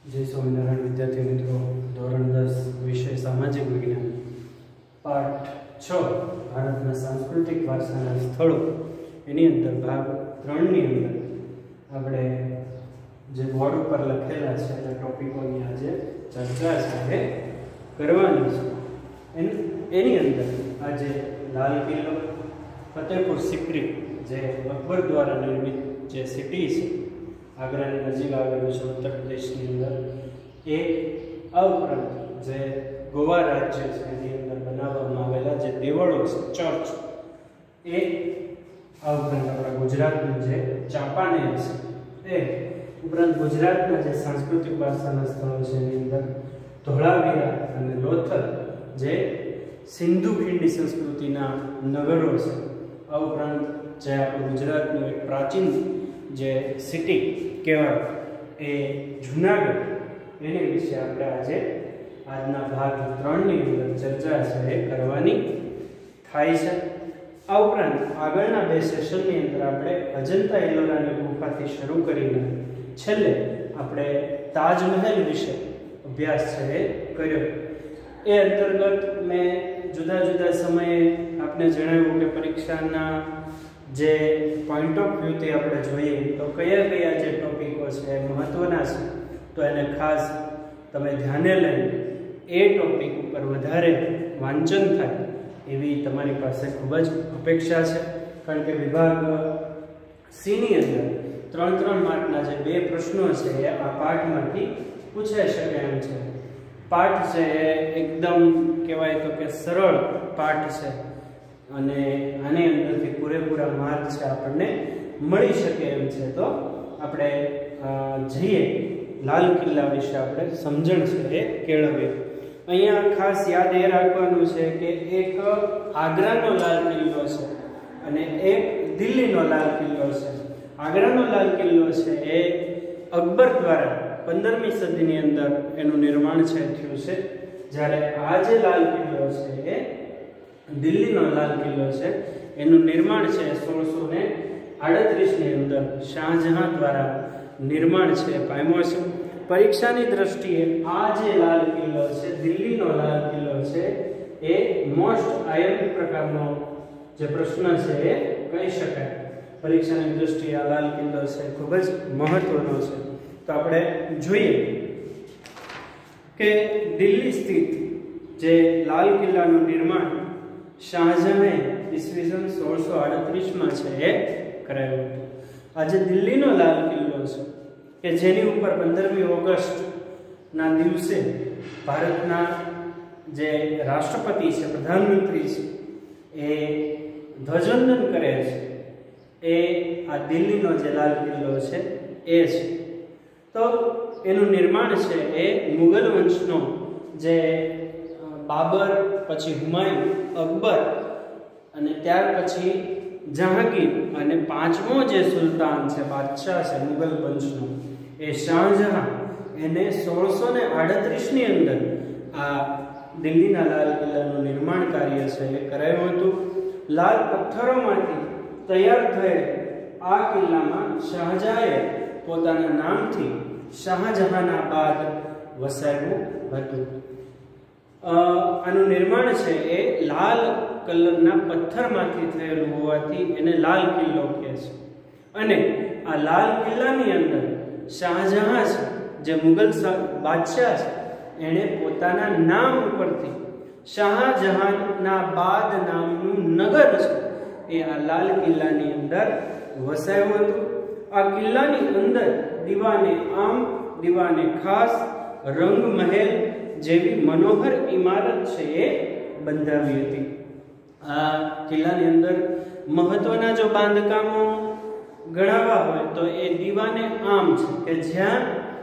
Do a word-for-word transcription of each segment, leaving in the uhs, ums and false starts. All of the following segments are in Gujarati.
जय स्वामीनारायण विद्यार्थी मित्रों, धोरण दस विषय सामाजिक विज्ञान पाठ छ भारतना सांस्कृतिक वारसाना स्थळो एनी अंदर भाग त्रण नी अंदर आपणे जे बोर्ड पर लखेला छे ए टॉपिकोनी आज चर्चा छे करवानी छे। एनी अंदर आज लाल किल्लो, फतेहपुर सिक्री जे अकबर द्वारा निर्मित जे सिटी छे आगरा ની નજીક આવેલું છે ઉત્તર પ્રદેશની અંદર, એ આ ઉપરાંત જે ગોવા રાજ્ય છે એની અંદર બનાવવામાં આવેલા જે દેવળો છે ચર્ચ, એ આ ઉપરાંત આપણા ગુજરાતનું જે ચાંપાનેર છે, એ ઉપરાંત ગુજરાતના જે સાંસ્કૃતિક વારસાના સ્થળો છે એની અંદર ધોળાવીરા અને લોથલ જે સિંધુ ખીણની સંસ્કૃતિના નગરો છે, આ ઉપરાંત જે આપણું ગુજરાતનું એક પ્રાચીન જે સિટી કહેવાય એ જૂનાગઢ, એની વિશે આપણે આજે આજના ભાગ ત્રણ ની અંદર ચર્ચા છે એ કરવાની થાય છે। આ ઉપરાંત આગળના બે સેશનની અંદર આપણે અજંતા એલોરાની ગુફાથી શરૂ કરીને છેલ્લે આપણે તાજમહેલ વિશે અભ્યાસ છે એ કર્યો। એ અંતર્ગત મેં જુદા જુદા સમયે આપને જણાવ્યું કે પરીક્ષાના જે પોઈન્ટ ઓફ વ્યૂ થી આપણે જોઈએ તો કયા કયા જે ટોપિકો છે મહત્વના છે, તો એને ખાસ તમે ધ્યાને લઈને એ ટોપિક ઉપર વધારે વાંચન થાય એવી તમારી પાસે ખૂબ જ અપેક્ષા છે। કારણ કે વિભાગ સી ની અંદર ત્રણ ત્રણ માર્કના જે બે પ્રશ્નો છે એ આ પાઠમાંથી પૂછાઈ શકે એમ છે। પાઠ છે એ એકદમ કહેવાય તો કે સરળ પાઠ છે અને આની અંદરથી પૂરેપૂરા માર્ક છે આપણને મળી શકે એમ છે। તો આપણે જઈએ લાલ કિલ્લા વિશે આપણે સમજણ છે એ કેળવીએ। અહીંયા ખાસ યાદ એ રાખવાનું છે કે એક આગ્રાનો લાલ કિલ્લો છે અને એક દિલ્હીનો લાલ કિલ્લો છે। આગ્રાનો લાલ કિલ્લો છે એ અકબર દ્વારા પંદરમી સદીની અંદર એનું નિર્માણ છે થયું છે, જ્યારે આ જે લાલ કિલ્લો છે એ દિલ્હીનો લાલ કિલ્લો છે એનું નિર્માણ છે સોળસો ને આડત્રીસ ની અંદર શાહજહાં દ્વારા નિર્માણ છે પામ્યો છે। પરીક્ષાની દ્રષ્ટિએ આ જે લાલ કિલ્લો છે દિલ્હીનો લાલ કિલ્લો છે એ મોસ્ટ આઈએમપી પ્રકારનો જે પ્રશ્ન છે એ કહી શકાય। પરીક્ષાની દ્રષ્ટિએ આ લાલ કિલ્લો છે ખૂબ જ મહત્વનો છે। તો આપણે જોઈએ કે દિલ્હી સ્થિત જે લાલ કિલ્લાનું નિર્માણ શાહજહાંએ ઈસવીસન સોળસો આડત્રીસ માં છે એ કરાયું હતું। આજે દિલ્હીનો લાલ કિલ્લો છે કે જેની ઉપર પંદરમી ઓગસ્ટ ના દિવસે ભારતના જે રાષ્ટ્રપતિ છે, પ્રધાનમંત્રી છે, એ ધ્વજવંદન કરે છે, એ આ દિલ્હીનો જે લાલ કિલ્લો છે એ છે। તો એનું નિર્માણ છે એ મુગલ વંશનો જે બાબર, પછી હુમાયુન, અકબર અને ત્યાર પછી જહાંગીર અને પાંચમો જે સુલતાન છે, બાદશાહ છે મુગલ વંશનો, એ શાહજહાં, એને સોળસો ને આડત્રીસ ની અંદર આ દિલ્હીના લાલ કિલ્લાનું નિર્માણ કાર્ય છે એ કરાયું હતું। લાલ પથ્થરોમાંથી તૈયાર થયેલ આ કિલ્લામાં શાહજહાંએ પોતાના નામથી શાહજહાનાબાદ વસાવ્યું હતું। આનું નિર્માણ છે એ લાલ કલરના પથ્થરમાંથી થયેલું હોવાથી એને લાલ કિલ્લો કહે છે। અને આ લાલ કિલ્લાની અંદર શાહજહાં છે, જે મુગલ બાદશાહ છે, એણે પોતાના નામ ઉપરથી શાહજહાનાબાદ નામનું નગર છે એ આ લાલ કિલ્લાની અંદર વસાવ્યું હતું। આ કિલ્લાની અંદર દીવાને આમ, દીવાને ખાસ, રંગ મહેલ જેવી મનોહર ઇમારત છે એ બંધાવી હતી। આ કિલ્લાની અંદર મહત્વના જો બાંધકામો ગણાવવા હોય તો એ દીવાને આમ છે કે જ્યાં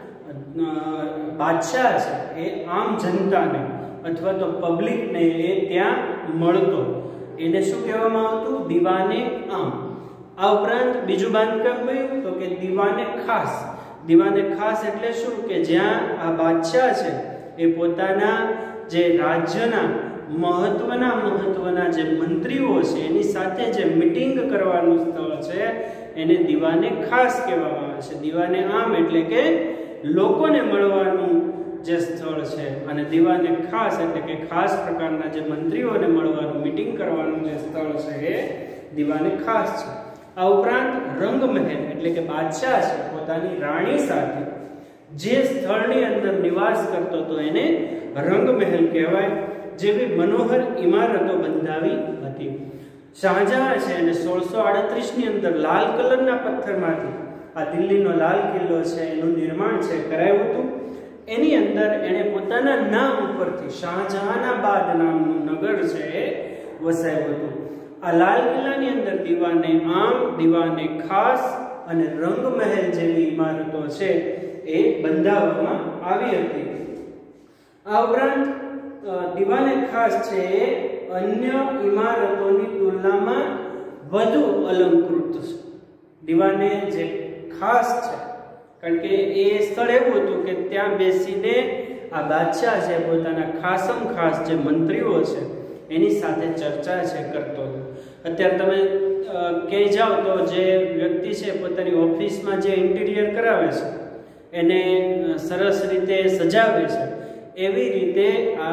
બાદશાહ છે એ આમ જનતાને અથવા તો પબ્લિકને એ ત્યાં મળતો, એને શું કહેવામાં આવતું? દીવાને આમ। આ ઉપરાંત બીજું બાંધકામ કયું તો કે દીવાને ખાસ। દીવાને ખાસ એટલે શું કે જ્યાં આ બાદશાહ છે એ પોતાના જે રાજ્યના મહત્વના મહત્વના જે મંત્રીઓ છે એની સાથે જે મીટિંગ કરવાનું સ્થળ છે એને દીવાને ખાસ કહેવામાં આવે છે। દીવાને આમ એટલે કે લોકોને મળવાનું જે સ્થળ છે, અને દીવાને ખાસ એટલે કે ખાસ પ્રકારના જે મંત્રીઓને મળવાનું મીટિંગ કરવાનું જે સ્થળ છે એ દીવાને ખાસ છે. આ ઉપરાંત રંગમહેલ એટલે કે બાદશાહ છે પોતાની રાણી સાથે જે સ્થળની અંદર નિવાસ કરતો હતો એને રંગમહેલ કહેવાય. જેવી મનોહર ઇમારતો બંધાવી હતી. શાહજહાં છે અને સોળસો આડત્રીસ ની અંદર લાલ કલરના પથ્થરમાંથી આ દિલ્હીનો લાલ કિલ્લો છે એનું નિર્માણ છે કરાયું હતું. એની અંદર એને પોતાના નામ ઉપરથી શાહજહાનાબાદ નામનું નગર છે એ વસાવ્યું હતું. આ લાલ કિલ્લાની અંદર દીવાને આમ, દીવાને ખાસ અને રંગમહેલ જેવી ઇમારતો છે એ બંધાવવામાં આવી હતી. આ ઉપરાંત દીવાને ખાસ છે એ અન્ય ઇમારતોની તુલનામાં વધુ અલંકૃત છે. દીવાને જે ખાસ છે કારણ કે એ સ્થળ એવું હતું કે ત્યાં બેસીને આ બાદશાહ છે પોતાના ખાસમ ખાસ જે મંત્રીઓ છે એની સાથે ચર્ચા છે કરતો હતો. અત્યારે તમે ક્યાંય જાઓ તો જે વ્યક્તિ છે પોતાની ઓફિસમાં જે ઇન્ટિરિયર કરાવે છે એને સરસ રીતે સજાવે છે, એવી રીતે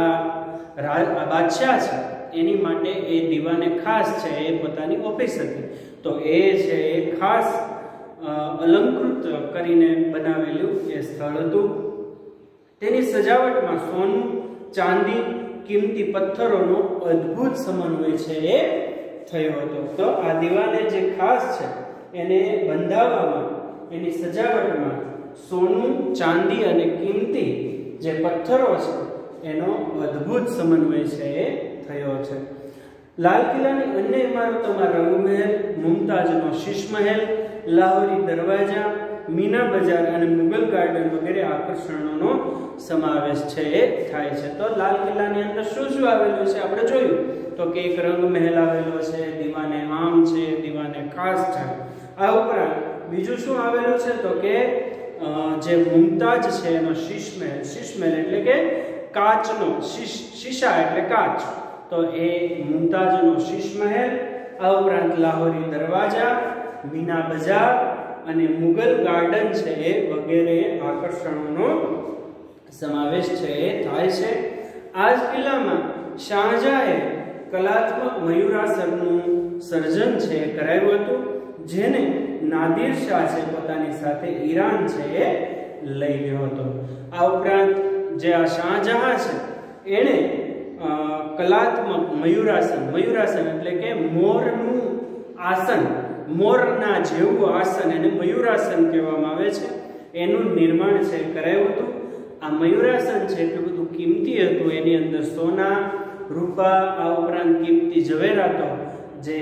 આ બાદશાહ છે એની માટે એ દીવાને ખાસ છે એ પોતાની ઓફિસ હતી. તો એ છે એ ખાસ અલંકૃત કરીને બનાવેલું એ સ્થળ હતું. તેની સજાવટમાં સોનું, ચાંદી, કિંમતી પથ્થરોનો અદ્ભુત સમન્વય છે એ થયો હતો. તો આ દીવાને જે ખાસ છે એને બંધાવવામાં, એની સજાવટમાં સોનું, ચાંદી અને કિંમતી જે પથ્થરો છે એનો અદ્ભુત સમન્વય છે એ થયો છે. લાલ કિલ્લાની અન્ય ઇમારતોમાં રંગમહેલ, મુમતાજનો શીશ મહેલ, લાહોરી દરવાજા, મીના બજાર અને મુગલ ગાર્ડન વગેરે આકર્ષણોનો સમાવેશ છે એ થાય છે. તો લાલ કિલ્લાની અંદર શું શું આવેલું છે આપણે જોયું તો કે એક રંગમહેલ આવેલો છે, દીવાને આમ છે, દીવાને ખાસ છે. આ ઉપરાંત બીજું શું આવેલું છે તો કે જે મુમતાજ છે એનો શીશ મહેલ, શીશ મહેલ એટલે કે કાચનો, શીશા એટલે કાચ, તો એ મુમતાજનો શીશ મહેલ. આ ઉપરાંત લાહોરી દરવાજા, મીના બજાર અને મુગલ ગાર્ડન છે એ વગેરે આકર્ષણોનો સમાવેશ છે એ થાય છે. આ જ કિલ્લામાં શાહજહાએ કલાત્મક મયુરાસનનું સર્જન છે એ કરાયું હતું, જેને નાદિર શાહ છે પોતાની સાથે ઈરાન છે એ લઈ ગયો હતો. આ ઉપરાંત જે આ શાહજહાં છે એણે કલાત્મક મયુરાસન, મયુરાસન એટલે કે મોરનું આસન, મોરના જેવું આસન એને મયુરાસન કહેવામાં આવે છે, એનું નિર્માણ છે કરાયું હતું. આ મયુરાસન છે એટલું બધું કિંમતી હતું, એની અંદર સોના, રૂપા, આ ઉપરાંત કિંમતી ઝવેરાતો જે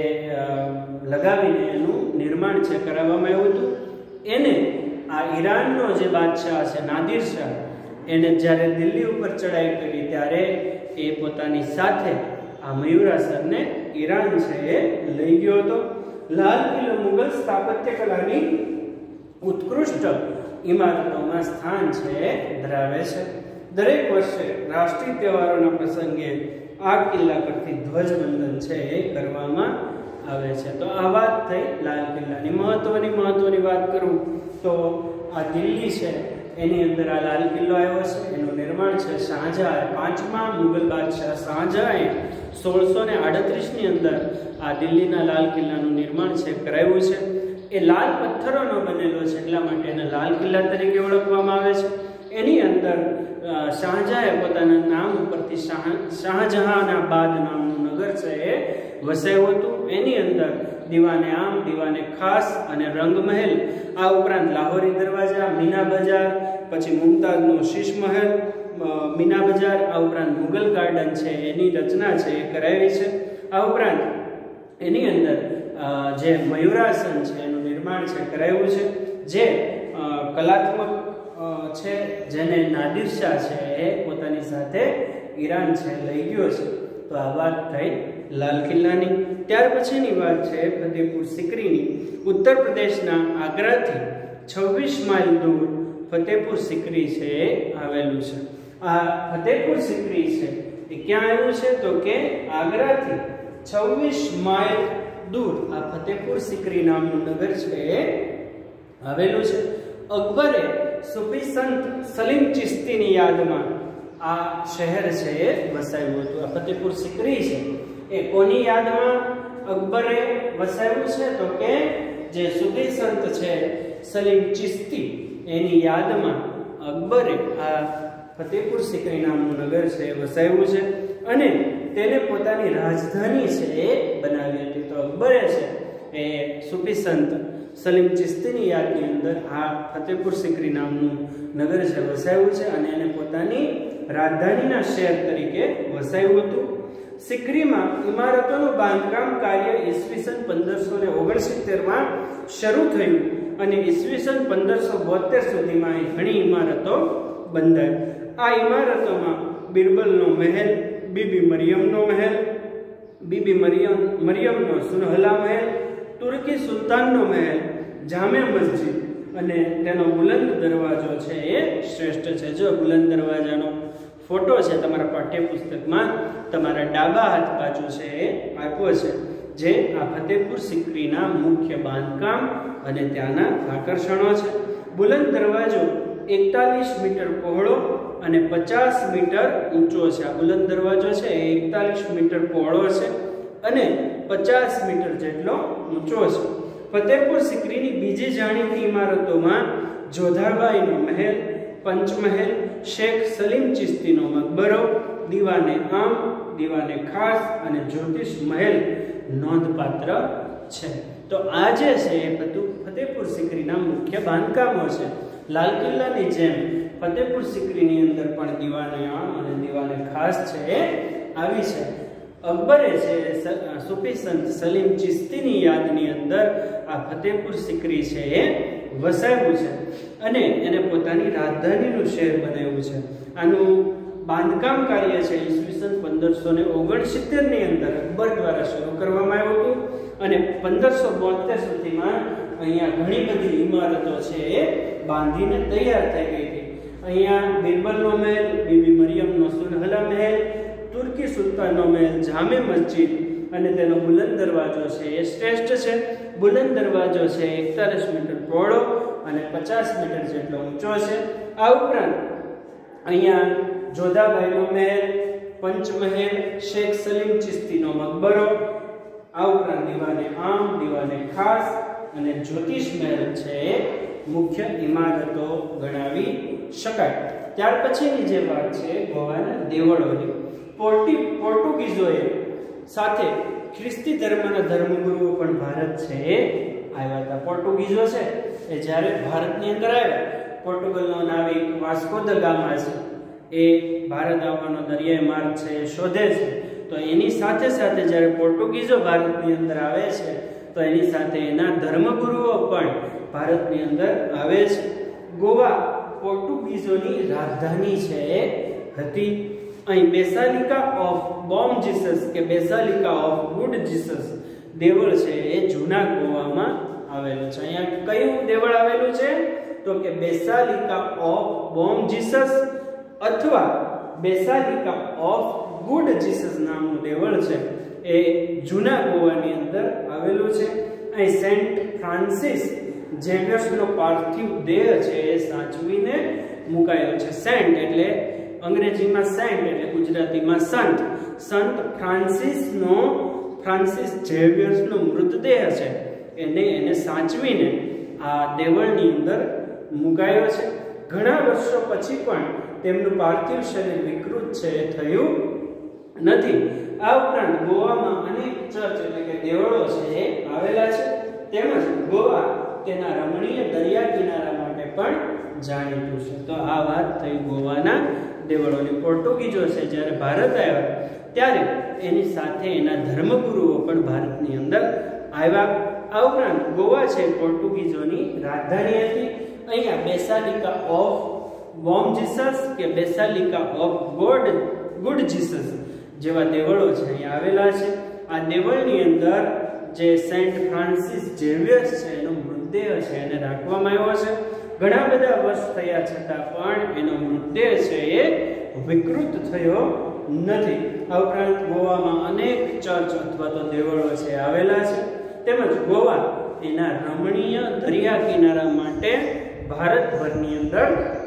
લગાવીને એનું નિર્માણ છે કરાવવામાં આવ્યું હતું. એને આ ઈરાનનો જે બાદશાહ છે નાદિર શાહ, એને જ્યારે દિલ્હી ઉપર ચડાઈ કરી ત્યારે એ પોતાની સાથે આ મયુરાસનને ઈરાન છે એ લઈ ગયો હતો. લાલ કિલ્લો મુગલ સ્થાપત્ય કલાની ઉત્કૃષ્ટ ઇમારતોમાં સ્થાન છે ધરાવે છે. દરેક વર્ષે રાષ્ટ્રીય તહેવારોના પ્રસંગે આ કિલ્લા પરથી ધ્વજવંદન છે એ કરવામાં આવે છે. તો આ વાત થઈ લાલ કિલ્લાની. મહત્વની મહત્વની વાત કરું તો આ દિલ્હી છે એની અંદર આ લાલ કિલ્લો આવ્યો છે, એનું નિર્માણ છે શાહજહાં, પાંચમા મુગલ બાદશાહ શાહજહાંએ સોળસો ને આડત્રીસ ની અંદર આ દિલ્હીના લાલ કિલ્લાનું નિર્માણ છે કરાવ્યું છે. એ લાલ પથ્થરોનો બનેલો છે એટલા માટે એને લાલ કિલ્લા તરીકે ઓળખવામાં આવે છે. એની અંદર શાહજહાંએ પોતાના નામ ઉપરથી શાહજહાનાબાદ નામનું નગર છે એ વસાવ્યું હતું. એની અંદર દીવાને આમ, દીવાને ખાસ અને રંગમહેલ, આ ઉપરાંત લાહોરી દરવાજા, મીના બજાર, પછી મુમતાજનો શીશ મહેલ, મીના બજાર, આ ઉપરાંત મુગલ ગાર્ડન છે એની રચના છે એ કરાવી છે. આ ઉપરાંત એની અંદર જે મયુરાસન છે એનું નિર્માણ છે કરાવ્યું છે, જે કલાત્મક છે, જેને નાદિર શાહ છે એ પોતાની સાથે ઈરાન છે લઈ ગયો છે. તો આ વાત થઈ લાલ કિલ્લાની. ત્યાર પછીની વાત છે ફતેહપુર સિકરીની. ઉત્તર પ્રદેશના આગ્રાથી છવ્વીસ માઇલ દૂર ફતેહપુર સિકરી છે એ આવેલું છે. આ ફતેહપુર સિકરી છે એ ક્યાં આવ્યું છે તો કે આગ્રાથી છવ્વીસ માઇલ દૂર આ ફતેહપુર સિકરી નામનું નગર છે એ આવેલું છે. અકબરે સૂફી સંત સલીમ ચિશ્તીની યાદમાં આ શહેર છે એ વસાવ્યું હતું. આ ફતેપુર સિકરી છે એ કોની યાદમાં અકબરે વસાવ્યું છે? તો કે જે સૂફી સંત છે સલીમ ચિશ્તી એની યાદમાં અકબરે આ ફતેપુર સિકરી નામનું નગર છે એ વસાવ્યું છે અને તેને પોતાની રાજધાની છે એ બનાવી હતી. તો અકબરે છે એ સૂફી સંત સલીમ ચિશ્તીની યાદની અંદર આ ફતેપુર સિકરી નામનું નગર છે વસાવ્યું છે અને એને પોતાની રાજધાનીના શહેર તરીકે વસાવ્યું હતું. સિકરીમાં ઇમારતોનું બાંધકામ કાર્ય ઈસવીસન પંદરસો ને ઓગણસિત્તેર માં શરૂ થયું અને ઈસવીસન પંદરસો બોતેર સુધીમાં ઘણી ઇમારતો બંધાઈ. આ ઇમારતોમાં બિરબલનો મહેલ, બીબી મરિયમનો મહેલ, બીબી મરિયમ મરિયમનો સુનહલા મહેલ, તુર્કી સુલતાનનો મહેલ, જામે મસ્જિદ અને તેનો બુલંદ દરવાજો છે એ શ્રેષ્ઠ છે. જો બુલંદ દરવાજાનો ફોટો છે તમારા પાઠ્યપુસ્તકમાં તમારા ડાબા હાથ બાજુ છે એ આપ્યો છે, જે આ ફતેપુર સિકરીના મુખ્ય બાંધકામ અને ત્યાંના આકર્ષણો છે. બુલંદ દરવાજો એકતાલીસ મીટર પહોળો અને પચાસ મીટર ઊંચો છે. આ બુલંદ દરવાજો છે એ એકતાલીસ મીટર પહોળો છે અને પચાસ મીટર જેટલો ઊંચો છે. ફતેપુર સિકરીની બીજી જાણીતી ઇમારતોમાં જોધાબાઈનો મહેલ, પંચમહેલ, શેખ સલીમ ચિશ્તીનો મકબરો, દીવાને આમ, દીવાને ખાસ અને જ્યોતિષ મહેલ નોંધપાત્ર છે. તો આ જે છે એ બધું ફતેપુર સિકરીના મુખ્ય બાંધકામો છે. લાલ કિલ્લાની જેમ ફતેપુર સિકરીની અંદર પણ દીવાને આમ અને દીવાને ખાસ છે એ આવી છે. અકબરે છે સૂફી સંત સલીમ ચિશ્તીની યાદની અંદર આ ફતેપુર સિકરી છે એ વસાવ્યું છે અને એને પોતાની રાજધાનીનું શહેર બનાવ્યું છે. આનું બાંધકામ કાર્ય છે ઈસવીસન પંદરસો ને ઓગણસિત્તેર ની અંદર અકબર દ્વારા શરૂ કરવામાં આવ્યું હતું અને પંદરસો બોતેર સુધીમાં અહીંયા ઘણી બધી ઇમારતો છે એ બાંધીને તૈયાર થઈ ગઈ હતી. અહીંયા બિરબલનો મહેલ, બીબી મરિયમનો સુનહલા મહેલ, તુર્કી સુલતાનનો મહેલ, જામે મસ્જિદ અને તેનો બુલંદ દરવાજો છે એ શ્રેષ્ઠ છે. બુલંદ દરવાજો છે એકતાલીસ મીટર પહોળો અને પચાસ મીટર જેટલો ઊંચો છે. આ ઉપરાંત અહીંયા જોધાબાઈનો મહેલ, પંચમહેલ, શેખ સલીમ ચિશ્તીનો મકબરો, આ ઉપરાંત દીવાને આમ, દીવાને ખાસ અને જ્યોતિષ મહેલ છે એ મુખ્ય ઇમારતો ગણાવી શકાય. ત્યાર પછીની જે વાત છે ગોવાના દેવળોની. પોર્ટી પોર્ટુગીઝોએ સાથે ખ્રિસ્તી ધર્મના ધર્મગુરુઓ પણ ભારત છે એ આવ્યા હતા. પોર્ટુગીઝો છે એ જ્યારે ભારતની અંદર આવ્યા, પોર્ટુગલનો નાવિક વાસ્કો દ ગામા છે એ ભારત આવવાનો દરિયાઈ માર્ગ છે એ શોધે છે. તો એની સાથે સાથે જ્યારે પોર્ટુગીઝો ભારતની અંદર આવે છે તો એની સાથે એના ધર્મગુરુઓ પણ ભારતની અંદર આવે છે. ગોવા પોર્ટુગીઝોની રાજધાની છે એ હતી. અહીં બેસાલિકા ઓફ બોમ જીસસ કે બેસાલિકા ઓફ ગુડ જીસસ દેવળ છે એ જૂના ગોવામાં આવેલું છે. અહીંયા કયું દેવળ આવેલું છે? તો કે બેસાલિકા ઓફ બોમ જીસસ અથવા બેસાલિકા ઓફ ગુડ જીસસ નામનું દેવળ છે એ જૂના ગોવાની અંદર આવેલું છે. અહીં સેન્ટ ફ્રાન્સિસ ઝેવિયર્સનો પાર્થિવ દેહ છે એ સાચવીને મુકાયો છે. સેન્ટ એટલે અંગ્રેજીમાં સેન્ટ એટલે ગુજરાતીમાં સંત. સંત ફ્રાન્સિસનો ફ્રાન્સિસ ઝેવિયર્સનો મૃતદેહ છે એને એને સાચવીને આ દેવળની અંદર મુકાયો છે. ઘણા વર્ષો પછી પણ તેમનું પાર્થિવ શરીર વિકૃત છે એ થયું નથી. આ ઉપરાંત ગોવામાં અનેક ચર્ચ એટલે કે દેવળો છે એ આવેલા છે. તેમજ ગોવા તેના રમણીય દરિયા કિનારા માટે પણ જાણીતું છે. તો આ વાત થઈ ગોવાના દેવળોની. પોર્ટુગીઝો છે જ્યારે ભારત આવ્યા ત્યારે એની સાથે એના ધર્મગુરુઓ પણ ભારતની અંદર આવ્યા. આ ઉપરાંત ગોવા છે પોર્ટુગીઝોની રાજધાની હતી. અહીંયા બેસાલિકા ઓફ બોમ જીસસ કે basilica of God good Jesus જેવા દેવળો છે અહીંયા આવેલા છે. આ દેવળની અંદર જે સેન્ટ ફ્રાન્સિસ ઝેવિયર્સ છે એનો મૃતદેહ છે એને રાખવામાં આવ્યો છે. ઘણા બધા વર્ષ થયા છતાં પણ એનો મૃતદેહ છે એ વિકૃત થયો નથી. આ ઉપરાંત ગોવામાં અનેક ચર્ચ અથવા તો દેવળો છે આવેલા છે. તેમજ ગોવા એના રમણીય દરિયા કિનારા માટે ભારતભરની અંદર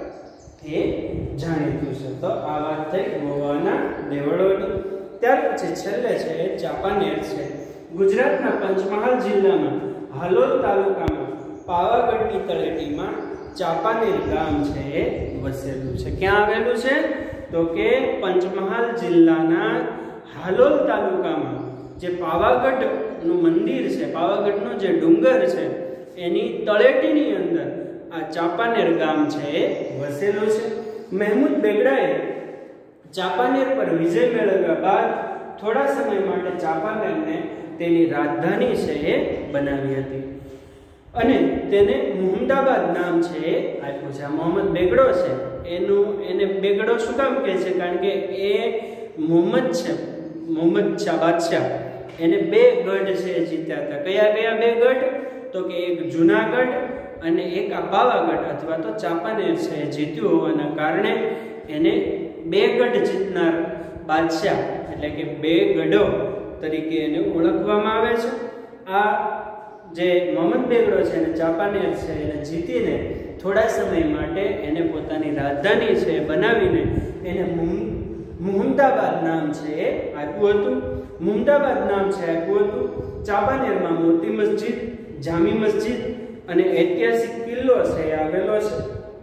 એ જાણીતું છે. તો આ વાત થઈ ગોવાના દેવળોની. ત્યાર પછી છેલ્લે છે ચાંપાનેર છે. ગુજરાતના પંચમહાલ જિલ્લામાં હાલોલ તાલુકામાં પાવાગઢની તળેટીમાં ચાંપાનેર ગામ છે એ વસેલું છે. ક્યાં આવેલું છે? તો કે પંચમહાલ જિલ્લાના હાલોલ તાલુકામાં જે પાવાગઢ નું મંદિર છે, પાવાગઢનો જે ડુંગર છે એની તળેટીની અંદર આ ચાંપાનેર ગામ છે એ વસેલું છે. મહેમૂદ બેગડાએ ચાંપાનેર પર વિજય મેળવ્યા બાદ થોડા સમય માટે ચાંપાનેરને તેની રાજધાની છે એ બનાવી હતી અને તેને મુહમ્મદાબાદ નામ છે એ આપ્યું છે. મોહમ્મદ બેગડો છે એનું એને બેગડો શું કામ કહે છે? કારણ કે એ મોહમ્મદ છે, મોહમ્મદ શાહ બાદશાહ એને બે ગઢ છે જીત્યા હતા. કયા કયા બે ગઢ? તો કે એક જુનાગઢ અને એક આ પાવાગઢ અથવા તો ચાંપાનેર છે જીત્યું હોવાના કારણે એને બે ગઢ જીતનાર બાદશાહ એટલે કે બે ગઢો તરીકે એને ઓળખવામાં આવે છે. આ જે મોહમ્મદ બેગડો છે અને ચાંપાનેર છે એને જીતીને થોડા સમય માટે એને પોતાની રાજધાની છે બનાવીને એને મુહમ્મદાબાદ નામ છે એ આપ્યું હતું. મુહમ્મદાબાદ નામ છે આપ્યું હતું. ચાંપાનેરમાં મોટી મસ્જિદ, જામી મસ્જિદ અને ઐતિહાસિક કિલ્લો છે એ આવેલો છે.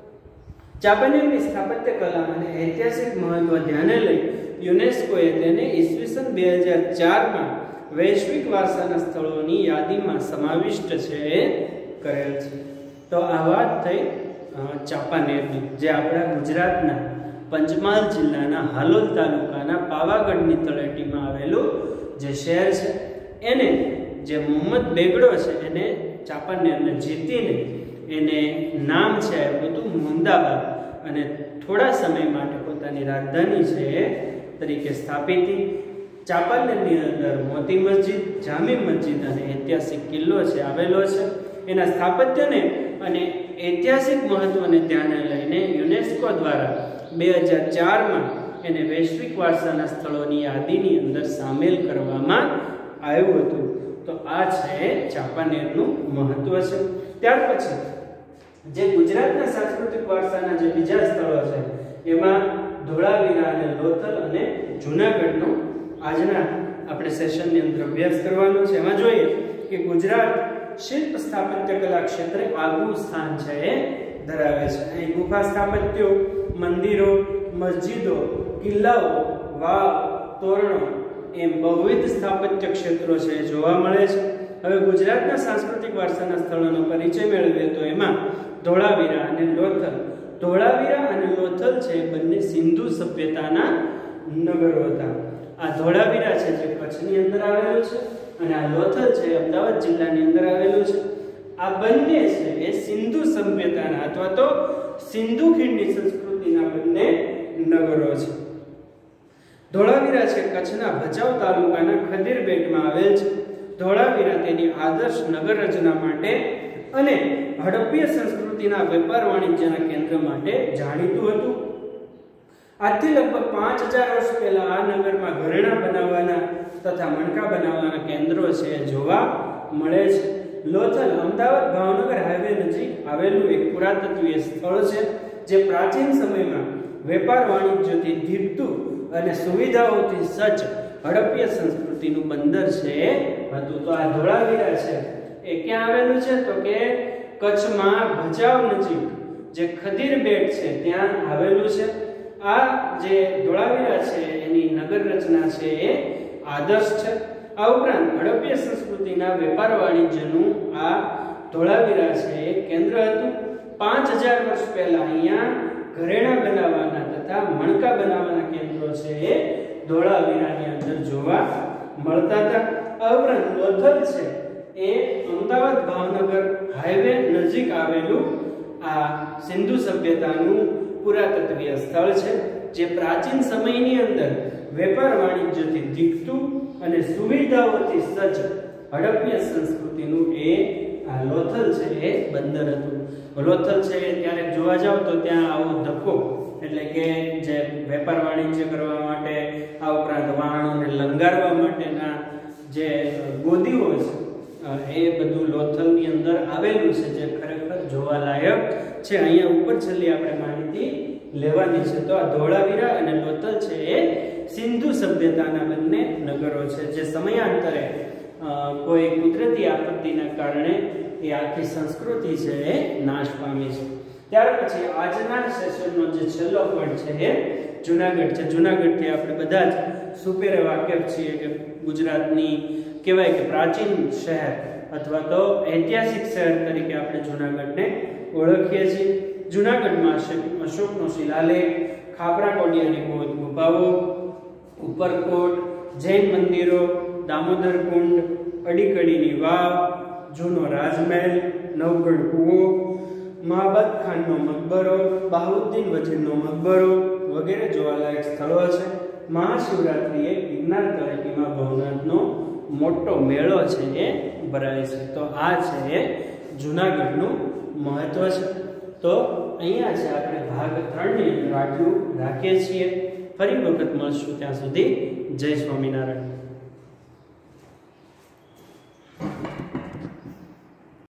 ચાંપાનેરની સ્થાપત્ય કલા અને ઐતિહાસિક મહત્વ ધ્યાને લઈ યુનેસ્કોએ તેને ઈસવીસન બે હજાર ચાર માં વૈશ્વિક વારસાના સ્થળોની યાદીમાં સમાવિષ્ટ છે કરેલ છે. તો આ વાત થઈ ચાંપાનેરની, જે આપણા ગુજરાતના પંચમહાલ જિલ્લાના હાલોલ તાલુકાના પાવાગઢની તળેટીમાં આવેલું જે શહેર છે. એને જે મોહમ્મદ બેગડો છે એને ચાંપાનેરને જીતીને એને નામ છે આપ્યું હતું મુહમ્મદાબાદ અને થોડા સમય માટે પોતાની રાજધાની છે એ તરીકે સ્થાપિત હતી. ચાંપાનેરની અંદર મોતી મસ્જિદ, જામી મસ્જિદ અને ઐતિહાસિક કિલ્લો છે આવેલો છે. એના સ્થાપત્યને અને ઐતિહાસિક મહત્વને ધ્યાને લઈને યુનેસ્કો દ્વારા બે હજાર ચાર માં એને વૈશ્વિક વારસાના સ્થળોની યાદીની અંદર સામેલ કરવામાં આવ્યું હતું. તો આ છે ચાંપાનેરનું મહત્વ છે. ત્યાર પછી જે ગુજરાતના સાંસ્કૃતિક વારસાના જે બીજા સ્થળો છે એમાં ધોળાવીરા અને લોથલ અને જૂનાગઢનો આજના આપણે સેશનની અંદર અભ્યાસ કરવાનો છે. એમાં જોઈએ કે ગુજરાત શિલ્પ સ્થાપત્ય કલા ક્ષેત્રે આગવું સ્થાન છે એ ધરાવે છે. અહીં ગુફા સ્થાપત્યો, મંદિરો, મસ્જિદો, કિલ્લાઓ, વાવ, તોરણો એમ બહુવિધ સ્થાપત્ય ક્ષેત્રો છે જોવા મળે છે. હવે ગુજરાતના સાંસ્કૃતિક વારસાના સ્થળોનો પરિચય મેળવીએ તો એમાં ધોળાવીરા અને લોથલ. ધોળાવીરા અને લોથલ છે બંને સિંધુ સભ્યતાના નગરો હતા. આ ધોળાવીરા છે જે કચ્છની અંદર આવેલું છે અને આ લોથલ છે અમદાવાદ જિલ્લાની અંદર આવેલું છે. આ બંને છે એ સિંધુ સભ્યતાના અથવા તો સિંધુ ખીણની સંસ્કૃતિના બંને નગરો છે. ધોળાવીરા છે કચ્છના ભચાઉ તાલુકાના ખદીર બેટમાં આવેલ છે. ધોળાવીરા તેની આદર્શ નગર રચના માટે અને હડપ્પીય સંસ્કૃતિના વેપાર વાણિજ્યના કેન્દ્ર માટે જાણીતું હતું. આજથી લગભગ પાંચ હજાર વર્ષ પહેલા આ નગરમાં ઘરેણા બનાવવાના તથા મણકા બનાવવાના કેન્દ્રો છે જોવા મળે છે. લોથલ અમદાવાદ ભાવનગર હાઈવે નજીક આવેલું એક પુરાતત્વીય સ્થળ છે જે પ્રાચીન સમયમાં વેપાર વાણિજ્યથી દીપતું અને સુવિધાઓથી સજ્જ હડપ્પીય સંસ્કૃતિનું બંદર છે હતું. તો આ ધોળાવીરા છે એ ક્યાં આવેલું છે? તો કે કચ્છમાં ભચાઉ નજીક જે ખદીર બેટ છે ત્યાં આવેલું છે. આ જે ધોળાવીરા છે એની નગર રચના છે એ આદર્શ છે. આ ઉપરાંત હડપ્પીય સંસ્કૃતિના વેપાર વાણિજ્યનું આ ધોળાવીરા છે એ કેન્દ્ર હતું. પાંચ હજાર વર્ષ પહેલા અહીંયા ઘરેણા બનાવવાના તથા મણકા બનાવવાના કેન્દ્રો છે એ ધોળાવીરાની અંદર જોવા મળતા હતા. આ ઉપરાંત લોથલ છે એ અમદાવાદ ભાવનગર હાઈવે નજીક આવેલું આ સિંધુ સભ્યતાનું પુરાતત્વીય સ્થળ છે જે પ્રાચીન સમયની અંદર વેપાર વાણિજ્યથી દીપતું અને સુવિધાઓથી સજ્જ હડપ્પીય સંસ્કૃતિનું એ આ લોથલ છે એ બંદર હતું. લોથલ છે ત્યારે જોવા જાવ તો ત્યાં આવો ધક્કો એટલે કે જે વેપાર વાણિજ્ય કરવા માટે આ ઉપરાંત વાહનોને લંગારવા માટેના જે ગોદીઓ છે એ બધું લોથલની અંદર આવેલું છે જે ખરેખર જોવાલાયક છે. અહીંયા ઉપર છેલ્લી આપણે માહિતી લેવાની છે. તો આ ધોળાવીરા અને લોથલ છે એ સિંધુ સભ્યતાના બંને નગરો છે, જે સમયાંતરે કોઈ કુદરતી આપત્તિના કારણે એ આખી સંસ્કૃતિ છે એ નાશ પામી છે. ત્યાર પછી આજના સેશનનો જે છેલ્લો પોઈન્ટ છે એ જુનાગઢ છે. જુનાગઢથી આપણે બધા જ સુપેરે વાકેફ છીએ કે ગુજરાતની કહેવાય કે પ્રાચીન શહેર અથવા તો ઐતિહાસિક શહેર તરીકે આપણે જુનાગઢને ઓળખીએ છીએ. જુનાગઢમાં અશોકનો શિલાલેખ, ખાપરા કોડિયાની બૌદ્ધ ગુફાઓ, ઉપરકોટ, જૈન મંદિરો, દામોદર કુંડ, અડીકડીની વાવ, જૂનો રાજમહેલ, નવગઢ કૂવો, મહાબત ખાનનો મકબરો, બહાઉદ્દીન વજીરનો મકબરો વગેરે જોવાલાયક સ્થળો છે. મહાશિવરાત્રિએ ગિરનાર તળેટીમાં ભવનાથનો મોટો મેળો છે એ ભરાય છે. તો આ છે એ જુનાગઢનું મહત્વ છે. તો અહીંયા છે આપણે ભાગ ત્રણની અંદર આટલું રાખીએ છીએ. ફરી વખત મળશું, ત્યાં સુધી જય સ્વામિનારાયણ.